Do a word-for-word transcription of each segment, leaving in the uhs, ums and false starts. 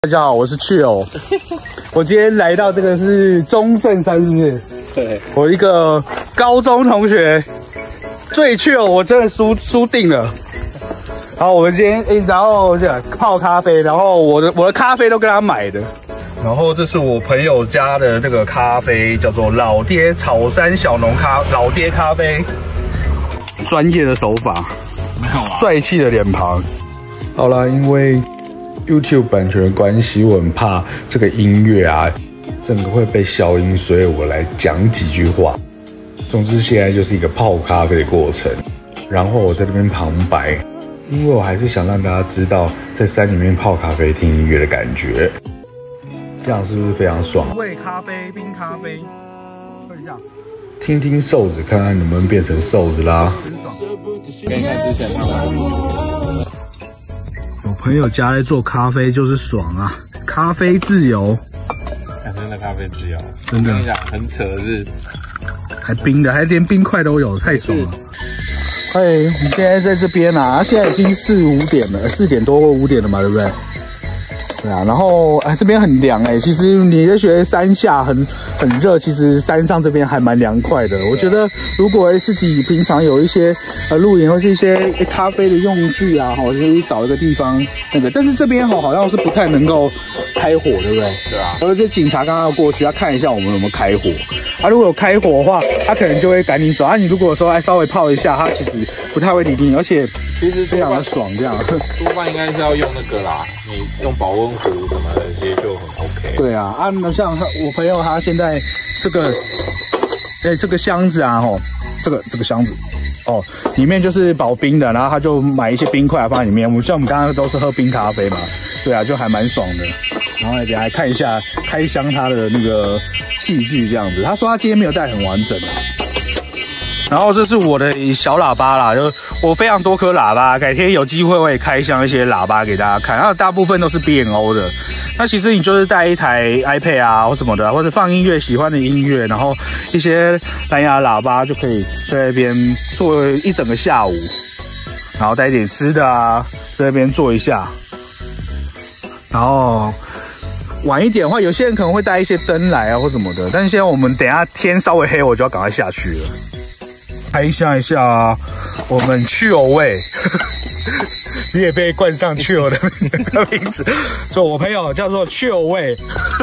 大家好，我是Chill。我今天来到这个是中正山，是不是？对。我一个高中同学最Chill，我真的输输定了。然后我们今天，诶，然后这样泡咖啡，然后我的我的咖啡都跟他买的。然后这是我朋友家的这个咖啡，叫做老爹草山小农咖老爹咖啡，专业的手法，没有啊，帅气的脸庞。好啦，因为YouTube 版权的关系，我很怕这个音乐啊，整个会被消音，所以我来讲几句话。总之，现在就是一个泡咖啡的过程，然后我在这边旁白，因为我还是想让大家知道，在山里面泡咖啡、听音乐的感觉，这样是不是非常爽？味咖啡、冰咖啡，喝一下，听听瘦子，看看能不能变成瘦子啦。很爽。可以看之前他们。我朋友家在做咖啡就是爽啊，咖啡自由， 真的咖啡自由， 真的。 跟你讲，很扯的是， 还冰的，还连冰块都有，太爽了。哎，我们现在在这边啊，现在已经四五点了，四点多或五点了嘛，对不对？对啊，然后哎，这边很凉哎、欸。其实你就觉得山下很很热，其实山上这边还蛮凉快的。我觉得如果自己平常有一些呃露营或是一些咖啡的用具啊，哈，就是找一个地方那个。但是这边哈好像是不太能够开火，对不对？对啊。而且警察刚刚要过去，要看一下我们有没有开火。啊，如果有开火的话，他可能就会赶紧走。啊，你如果说哎稍微泡一下，他其实不太会理你，而且其实非常的爽这样。 多半应该是要用那个啦，你用保温壶什么的，其实就很 OK。 对啊，啊，那像我朋友他现在这个，哎、欸，这个箱子啊，吼，这个这个箱子，哦，里面就是保冰的，然后他就买一些冰块放在里面。我们像我们刚刚都是喝冰咖啡嘛，对啊，就还蛮爽的。然后来给大家看一下开箱它的那个器具这样子。他说他今天没有带很完整。然后这是我的小喇叭啦，就我非常多颗喇叭，改天有机会我也开箱一些喇叭给大家看。然后大部分都是 B and O 的。那其实你就是带一台 iPad 啊或什么的，或者放音乐喜欢的音乐，然后一些蓝牙喇叭就可以在那边坐一整个下午，然后带一点吃的啊，在那边坐一下。然后晚一点的话，有些人可能会带一些灯来啊或什么的，但是现在我们等一下天稍微黑，我就要赶快下去了。开箱一下啊，我们Chill味，你也被冠上Chill的名字，所以我朋友叫做Chill味。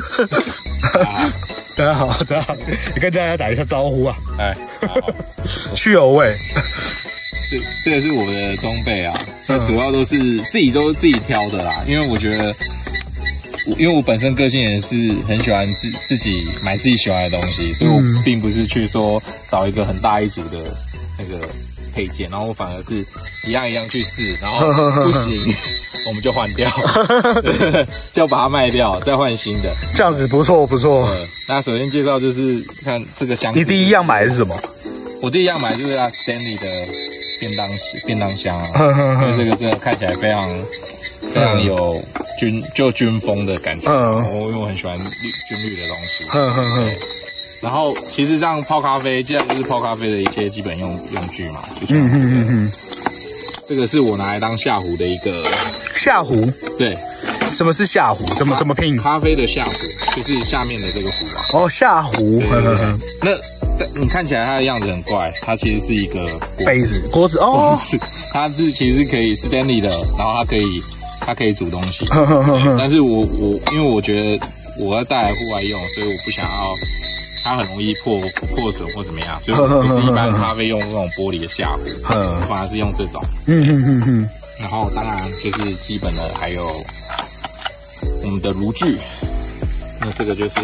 大家好，大家好，你跟大家打一下招呼啊！哎，Chill味， 这这个是我的装备啊，那主要都是自己都自己挑的啦，因为我觉得。因为我本身个性也是很喜欢自自己买自己喜欢的东西，所以我并不是去说找一个很大一组的那个配件，然后我反而是一样一样去试，然后不行我们就换掉，就把它卖掉，再换新的。这样子不错不错。那首先介绍就是看这个箱子。你第一样买的是什么？我第一样买的就是 Stanley 的便当便当箱啊，因为这个真的看起来非常非常有。军就军风的感觉，嗯，我因为我很喜欢军绿的东西，哼哼哼。然后其实这样泡咖啡，既然就是泡咖啡的一些基本用用具嘛，嗯嗯嗯嗯。这个是我拿来当下壶的一个下壶，对，什么是下壶？怎么怎么拼？ 咖啡的下壶就是下面的这个壶啊。 哦，下壶， 对对对。那你看起来它的样子很怪，它其实是一个杯子，锅子哦， 它是其实是可以 Stanley 的，然后它可以。它可以煮东西，但是我我因为我觉得我要带来户外用，所以我不想要它很容易破破损或怎么样，所以我是一般咖啡用那种玻璃的下壶，我反而是用这种。嗯嗯嗯嗯。然后当然就是基本的还有我们的炉具，那这个就是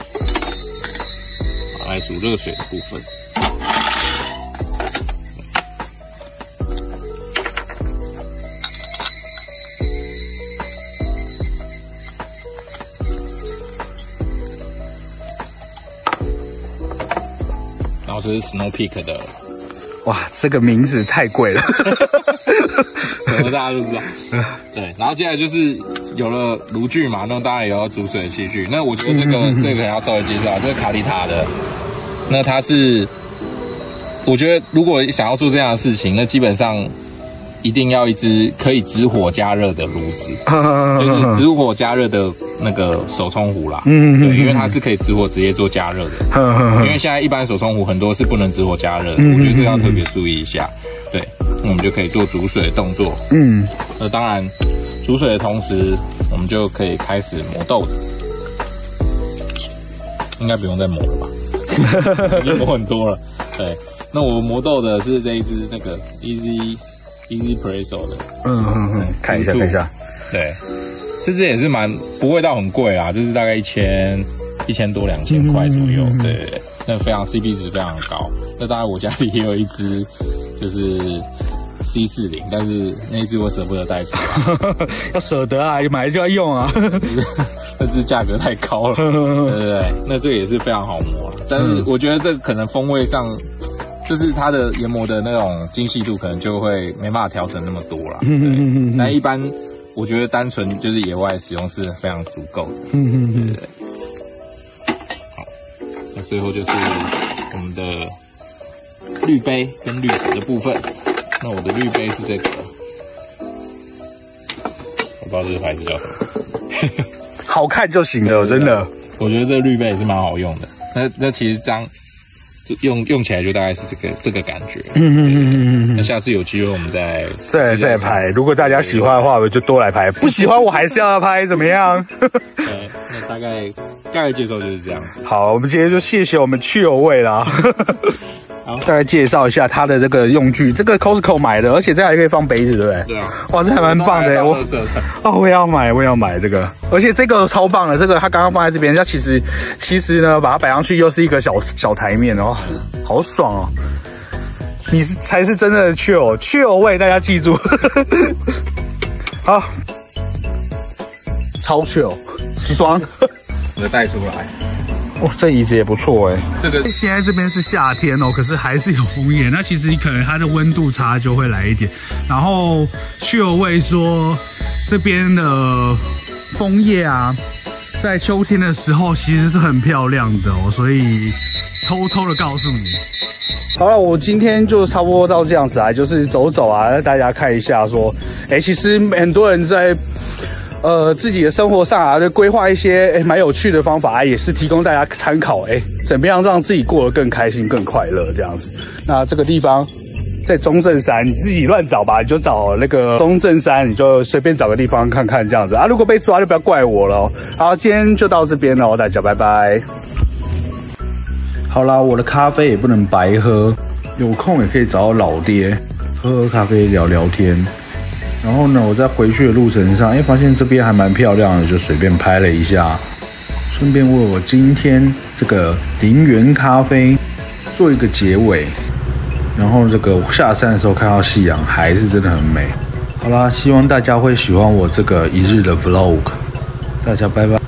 来煮热水的部分。这是 Snow Peak 的， 哇，这个名字太贵了， 可能大家都知道。对，然后接下来就是有了炉具嘛，那当然也要煮水的器具。那我觉得这个这个要稍微介绍，这是卡丽塔的，那它是，我觉得如果想要做这样的事情，那基本上一定要一支可以直火加热的炉子，就是直火加热的那个手冲壶啦。嗯，对，因为它是可以直火直接做加热的。因为现在一般手冲壶很多是不能直火加热的，我觉得这要特别注意一下。对，那我们就可以做煮水的动作。嗯，那当然煮水的同时，我们就可以开始磨豆子。应该不用再磨了吧？已经磨很多了。对，那我磨豆的是这一支那个 Easy Easy Presso 的。嗯嗯嗯， 看一下看一下。 对，这支也是蛮不会到很贵啦，就是大概一千一千多两千块左右。对对对，那非常 C P 值非常高。那当然我家里也有一支，就是。C 四十，但是那一只我舍不得带出来， 要舍得啊，买了就要用啊。 那只价格太高了，对对对，那这个也是非常好磨，但是我觉得这可能风味上，就是它的研磨的那种精细度，可能就会没办法调整那么多啦。对，但一般我觉得单纯就是野外使用是非常足够的。对对对。好，那最后就是我们的滤杯跟滤纸的部分。那我的滤杯是这个，我不知道这个牌子叫什么， 好看就行了，真的。 我觉得这个滤杯也是蛮好用的。那那其实这样用用起来就大概是这个这个感觉。嗯嗯嗯嗯嗯。那下次有机会我们再再再拍。如果大家喜欢的话，我就多来拍；不喜欢我还是要拍，怎么样？ 对，那大概大概介绍就是这样子。 好，我们今天就谢谢我们去油味啦。大概介绍一下它的这个用具，这个 Costco 买的，而且这还可以放杯子，对不对？ 对啊。 哇，这还蛮棒的，我哦，我也要买，我也要买这个，而且这个超棒的，这个它刚刚放在这边，它其实其实呢，把它摆上去又是一个小小台面哦，好爽哦！你是才是真的 chill chill 味，大家记住。好，超 chill， 爽。 我的带出来。 哇，这椅子也不错哎。 这个现在这边是夏天哦，可是还是有枫叶。那其实可能它的温度差就会来一点。然后去油味说这边的枫叶啊，在秋天的时候其实是很漂亮的哦，所以偷偷的告诉你。好了，我今天就差不多到这样子啊，就是走走啊，让大家看一下说，哎，其实很多人在呃自己的生活上啊，就规划一些哎蛮有趣的方法啊，也是提供大家参考，哎，怎么样让自己过得更开心、更快乐这样子。那这个地方在中正山，你自己乱找吧，你就找那个中正山，你就随便找个地方看看这样子啊。如果被抓就不要怪我了。好，今天就到这边了，大家拜拜。好啦，我的咖啡也不能白喝，有空也可以找老爹喝喝咖啡聊聊天。然后呢，我在回去的路程上，哎，发现这边还蛮漂亮的，就随便拍了一下，顺便为我今天这个林园咖啡做一个结尾。然后这个下山的时候看到夕阳，还是真的很美。好啦，希望大家会喜欢我这个一日的 vlog， 大家拜拜。